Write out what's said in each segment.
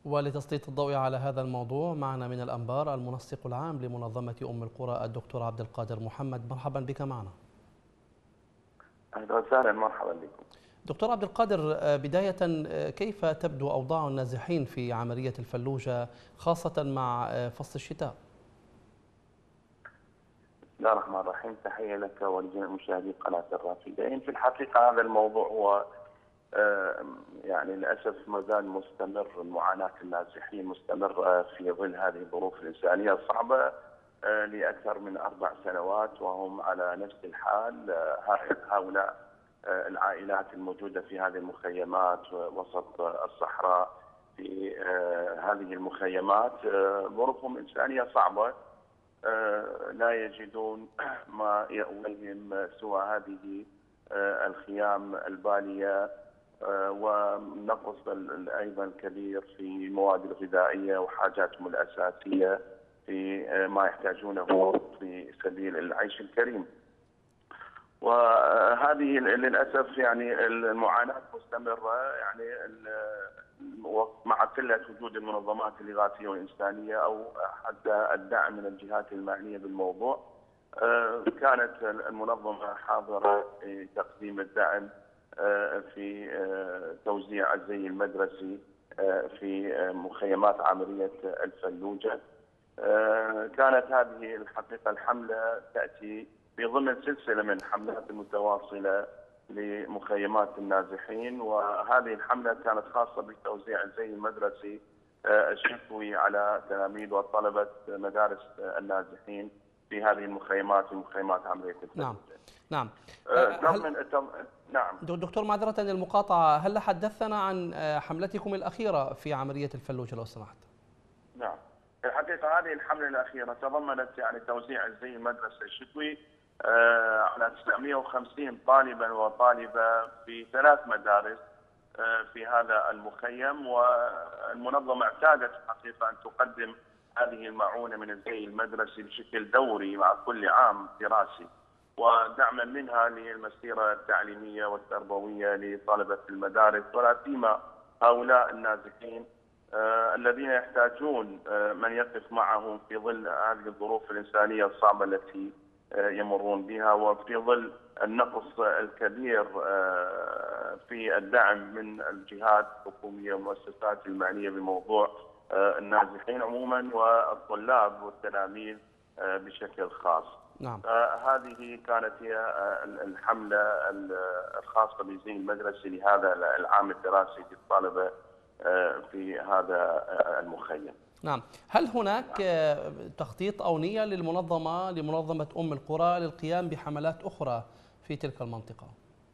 ولتسليط الضوء على هذا الموضوع معنا من الأنبار المنسق العام لمنظمة أم القرى الدكتور عبد القادر محمد. مرحبا بك معنا. أهلا وسهلا، مرحبا بكم. دكتور عبد القادر، بداية كيف تبدو أوضاع النازحين في عملية الفلوجة خاصة مع فصل الشتاء؟ بسم الله الرحمن الرحيم، تحية لك ولجميع مشاهدي قناة الرافدين. في الحقيقة هذا الموضوع هو يعني للأسف ما زال مستمر، معاناة النازحين مستمرة في ظل هذه الظروف الإنسانية الصعبة لأكثر من 4 سنوات، وهم على نفس الحال. هؤلاء العائلات الموجودة في هذه المخيمات وسط الصحراء، في هذه المخيمات ظروفهم إنسانية صعبة، لا يجدون ما يأويهم سوى هذه الخيام البالية، ونقص أيضا كبير في المواد الغذائية وحاجاتهم الأساسية في ما يحتاجونه في سبيل العيش الكريم. وهذه للأسف يعني المعاناة مستمرة، يعني مع قلة وجود المنظمات الإغاثية والإنسانية أو حتى الدعم من الجهات المعنية بالموضوع. كانت المنظمة حاضرة في تقديم الدعم في توزيع الزي المدرسي في مخيمات عملية الفلوجة. كانت هذه الحقيقة الحملة تأتي في ضمن سلسلة من حملات متواصلة لمخيمات النازحين، وهذه الحملة كانت خاصة بتوزيع الزي المدرسي الشتوي على تلاميذ وطلبة مدارس النازحين في هذه المخيمات، مخيمات عملية الفلوجة. نعم. نعم دكتور، معذرة المقاطعة، هل حدثنا عن حملتكم الأخيرة في عملية الفلوجة لو سمحت؟ نعم، الحقيقة هذه الحملة الأخيرة تضمنت يعني توزيع الزي المدرسي الشتوي على 950 طالبا وطالبة في 3 مدارس في هذا المخيم. والمنظمة اعتادت حقيقة أن تقدم هذه المعونة من الزي المدرسي بشكل دوري مع كل عام دراسي، ودعما منها للمسيرة التعليمية والتربوية لطلبة المدارس، ولا سيما هؤلاء النازحين الذين يحتاجون من يقف معهم في ظل هذه الظروف الإنسانية الصعبة التي يمرون بها، وفي ظل النقص الكبير في الدعم من الجهات الحكومية والمؤسسات المعنية بموضوع النازحين عموما والطلاب والتلاميذ بشكل خاص. نعم. هذه كانت هي الحملة الخاصة بالزي المدرسي لهذا العام الدراسي للطلبة في هذا المخيم. نعم. هل هناك تخطيط أو نية لمنظمة أم القرى للقيام بحملات أخرى في تلك المنطقة؟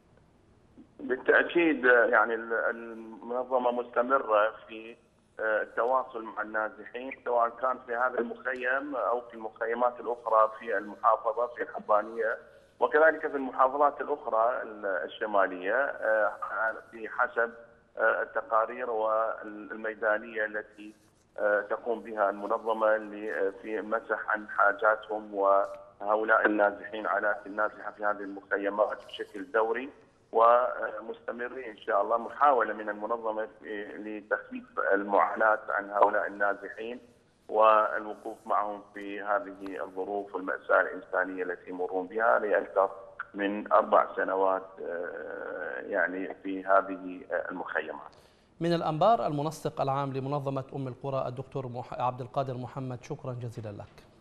بالتأكيد، يعني المنظمة مستمرة في التواصل مع النازحين، سواء كان في هذا المخيم أو في المخيمات الأخرى في المحافظة في الحبانية، وكذلك في المحافظات الأخرى الشمالية بحسب التقارير والميدانية التي تقوم بها المنظمة في مسح عن حاجاتهم وهؤلاء النازحين النازحة في هذه المخيمات بشكل دوري ومستمرين إن شاء الله. محاولة من المنظمة لتخفيف المعاناة عن هؤلاء النازحين والوقوف معهم في هذه الظروف والمأساة الإنسانية التي يمرون بها لأكثر من 4 سنوات يعني في هذه المخيمات. من الأنبار المنسق العام لمنظمة أم القرى الدكتور عبد القادر محمد، شكرا جزيلا لك.